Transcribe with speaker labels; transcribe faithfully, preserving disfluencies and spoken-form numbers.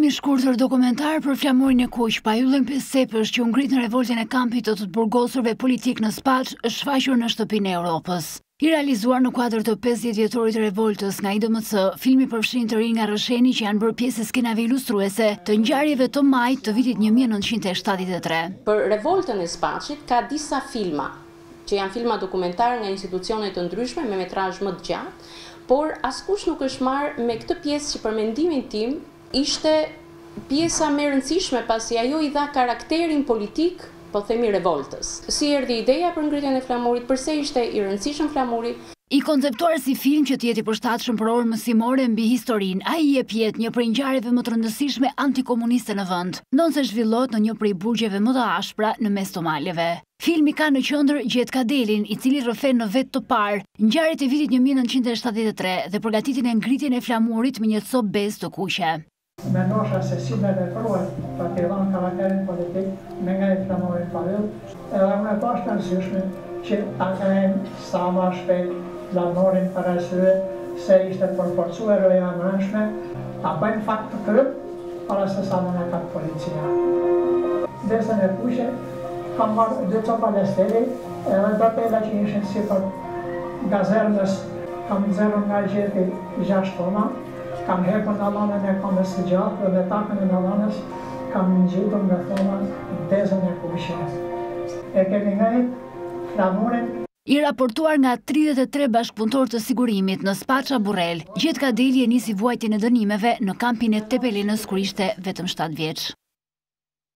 Speaker 1: Filmi i shkurtër dokumentar për flamurin e kuq, Pajullën pesë cepësh që u ngrit në revoltën e kampit të të burgosurve politik në Spaç, është shfaqur në shtëpinë e Europës. I realizuar në kuadër të pesëdhjetë vjetorit të revoltës nga I D M C, filmi përfshin të rinj nga rresheni që janë bërë pjesë e skenave ilustruese të ngjarjeve të majit të vitit një mijë e nëntëqind e shtatëdhjetë e tre.
Speaker 2: Për revoltën e Spaçit ka disa filma, që janë filma dokumentar nga institucione të ndryshme me metrazh më të gjatë, por askush nuk është marrë me këtë pjesë që për mendimin tim ishte pjesa më e rëndësishme pasi ajo I dha karakterin politik, po themi revoltës. Si erdhi ideja për ngritjen e flamurit, pse ishte I rëndësishëm flamuri?
Speaker 1: I konceptuar si film që të jetë I përshtatshëm për orë mësimore mbi historinë, ai I jep jetë një prej ngjarjeve më të rëndësishme antikomuniste në vend, ndonse zhvillohet në një prej burgjeve më të ashpra në mes të maleve. Filmi ka në qendër Gjet Kadelin, I cili rrëfen në vetë të parë ngjarjet e vitit një mijë e nëntëqind e shtatëdhjetë e tre dhe përgatitjen e ngritjen e flamurit me një copë bezë të kuqe.
Speaker 3: Mendosha se si me veprohet për të dhënë karakterin politik me nga I flamurit Pajull, edhe unë e pash të rëndësishme që ta krijojmë sa më shpejt flamurin për arsye se ishte përforcuar roja e brendshme, ta bëjmë fakt të kryp para se sa më na ka policia. Desën e kuqe kam marrë dy copa lesteri, edhe bërtela që ishin si për gazernës kam nxjerrur nga gjeti gjashtë tona, kam hepur në lanën e komës së gjatë dhe me takën e lanës kam ngjitur nga thona desën e kuqe. E kemi ngrit flamurin.
Speaker 1: I raportuar nga tridhjetë e tre bashkëpunëtorë të sigurimit në Spaça Burrel, Gjet Kadeli e nisi vuajtjen e dënimeve në kampin e Tepelenës kur ishte vetëm shtatë vjeç.